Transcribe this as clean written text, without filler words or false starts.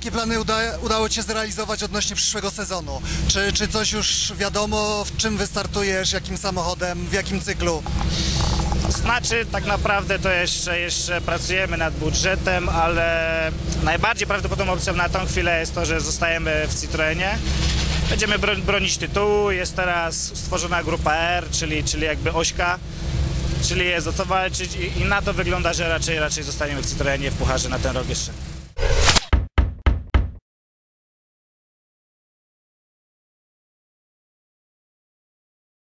jakie plany udało Ci się zrealizować odnośnie przyszłego sezonu? Czy coś już wiadomo, w czym wystartujesz, jakim samochodem, w jakim cyklu? Znaczy, tak naprawdę to jeszcze pracujemy nad budżetem, ale najbardziej prawdopodobną opcją na tą chwilę jest to, że zostajemy w Citroenie. Będziemy bronić tytułu, jest teraz stworzona grupa R, czyli jakby ośka, czyli jest o co walczyć i na to wygląda, że raczej zostaniemy w Citroenie w pucharze na ten rok jeszcze.